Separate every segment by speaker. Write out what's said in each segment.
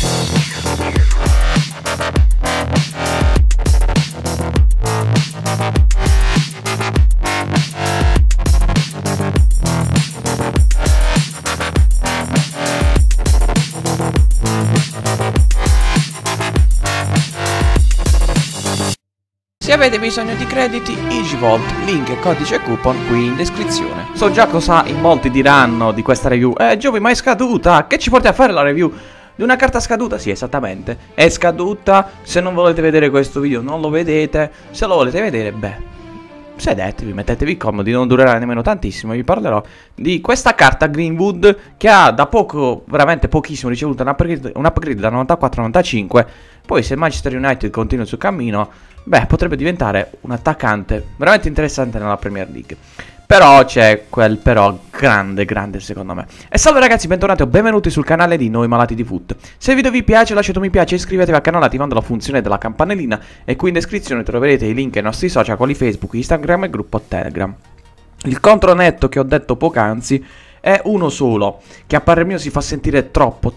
Speaker 1: Se avete bisogno di crediti, Igivolt, link e codice coupon qui in descrizione. So già cosa in molti diranno di questa review. Giovi, ma è scaduta! Che ci porti a fare la review di una carta scaduta? Sì, esattamente. È scaduta. Se non volete vedere questo video non lo vedete. Se lo volete vedere, beh, sedetevi, mettetevi comodi, non durerà nemmeno tantissimo. Vi parlerò di questa carta Greenwood che ha da poco, veramente pochissimo, ricevuto un upgrade da 94 a 95. Poi se Manchester United continua il suo cammino, beh, potrebbe diventare un attaccante veramente interessante nella Premier League. Però c'è quel però grande secondo me. E salve ragazzi, bentornati o benvenuti sul canale di Noi Malati di Foot. Se il video vi piace lasciate un mi piace e iscrivetevi al canale attivando la funzione della campanellina. E qui in descrizione troverete i link ai nostri social quali Facebook, Instagram e gruppo Telegram. Il contronetto che ho detto poc'anzi è uno solo, che a parer mio si fa sentire troppo,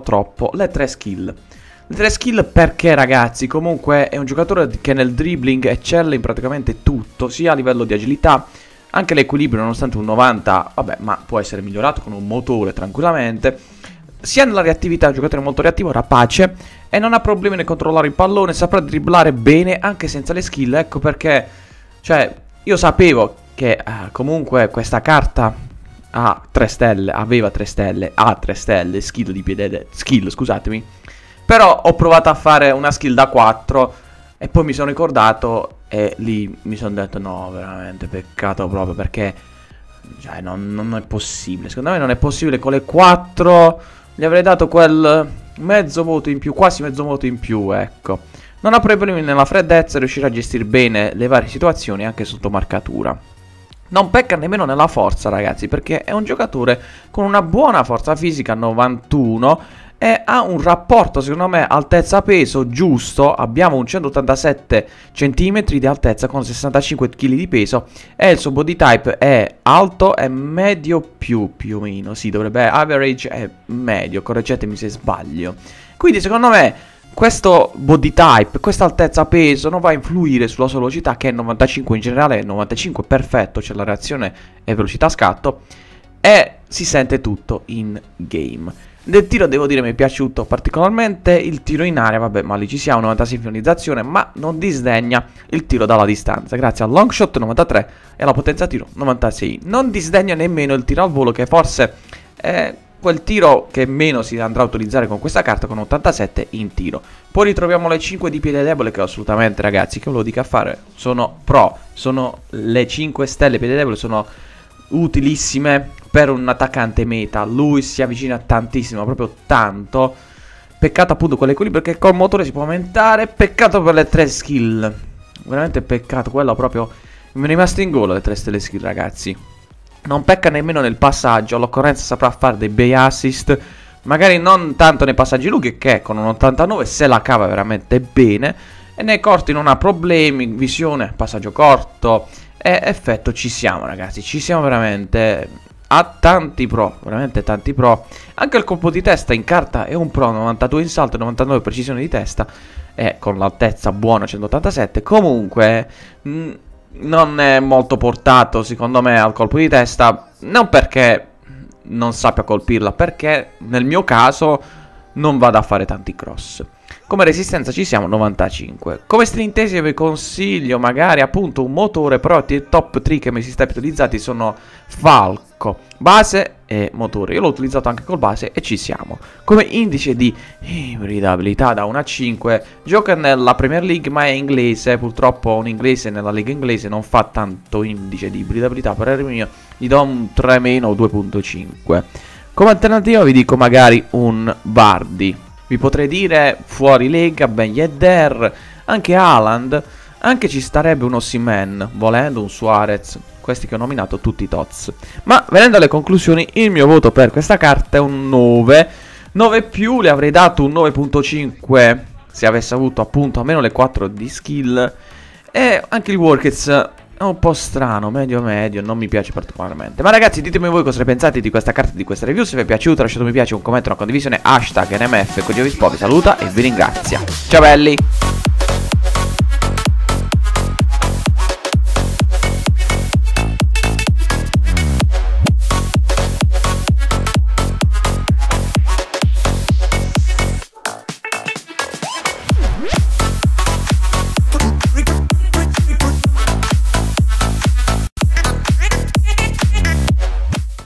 Speaker 1: le tre skill. Le tre skill perché ragazzi, comunque è un giocatore che nel dribbling eccelle in praticamente tutto, sia a livello di agilità, anche l'equilibrio nonostante un 90, vabbè, ma può essere migliorato con un motore tranquillamente, sia nella reattività, è un giocatore molto reattivo, rapace, e non ha problemi nel controllare il pallone, saprà dribblare bene anche senza le skill, ecco perché, cioè, io sapevo che comunque questa carta ha 3 stelle, aveva 3 stelle, ha 3 stelle, skill di piede, skill, scusatemi. Però ho provato a fare una skill da 4 e poi mi sono ricordato e lì mi sono detto no, veramente peccato proprio perché cioè, non è possibile. Secondo me non è possibile, con le 4 gli avrei dato quel mezzo voto in più, quasi mezzo voto in più, ecco. Non ha problemi nella freddezza e riuscirà a gestire bene le varie situazioni anche sotto marcatura. Non pecca nemmeno nella forza ragazzi, perché è un giocatore con una buona forza fisica 91 e ha un rapporto secondo me altezza-peso giusto. Abbiamo un 187 cm di altezza con 65 kg di peso e il suo body type è alto e medio più o meno. Sì, dovrebbe average è medio, correggetemi se sbaglio. Quindi secondo me questo body type, questa altezza-peso non va a influire sulla sua velocità che è 95 in generale, è 95 perfetto, c'è la reazione e velocità scatto e si sente tutto in game. Del tiro devo dire mi è piaciuto particolarmente il tiro in area, vabbè ma lì ci siamo, 96 finalizzazione, ma non disdegna il tiro dalla distanza, grazie al long shot 93 e alla potenza tiro 96. Non disdegna nemmeno il tiro al volo che forse è quel tiro che meno si andrà a utilizzare con questa carta con 87 in tiro. Poi ritroviamo le 5 di piede debole che assolutamente ragazzi, che ve lo dico a fare, sono pro, sono le 5 stelle piede debole, sono utilissime per un attaccante meta. Lui si avvicina tantissimo, proprio tanto. Peccato appunto con l'equilibrio che col motore si può aumentare. Peccato per le 3 skill, veramente peccato, quello proprio mi è rimasto in gola le 3 stelle skill ragazzi. Non pecca nemmeno nel passaggio, all'occorrenza saprà fare dei bei assist. Magari non tanto nei passaggi lunghi, che con un 89 se la cava veramente bene. E nei corti non ha problemi, visione, passaggio corto e effetto ci siamo ragazzi, ci siamo veramente. Ha tanti pro, veramente tanti pro. Anche il colpo di testa in carta è un pro, 92 in salto, 99 precisione di testa e con l'altezza buona 187. Comunque non è molto portato secondo me al colpo di testa, non perché non sappia colpirla, perché nel mio caso non vado a fare tanti cross. Come resistenza ci siamo 95. Come stringentesi vi consiglio magari appunto un motore, però i top 3 che mi si sta utilizzati sono Falco, base e motore. Io l'ho utilizzato anche col base e ci siamo. Come indice di ibridabilità da 1 a 5, gioca nella Premier League ma è inglese, purtroppo un inglese nella Lega inglese non fa tanto indice di ibridabilità, per il mio gli do un 3 meno 2.5. Come alternativa vi dico magari un Vardy. Vi potrei dire fuori Lega, Ben Yedder, anche Haaland, anche ci starebbe un Osimhen, volendo un Suarez, questi che ho nominato tutti tots. Ma venendo alle conclusioni, il mio voto per questa carta è un 9, 9 più, le avrei dato un 9.5 se avesse avuto appunto almeno le 4 di skill. E anche il Workets È un po' strano, medio medio, non mi piace particolarmente. Ma ragazzi, ditemi voi cosa ne pensate di questa carta, di questa review. Se vi è piaciuto lasciate un mi piace, un commento, una condivisione, hashtag NMF. Con Dio vi saluta e vi ringrazia. Ciao belli!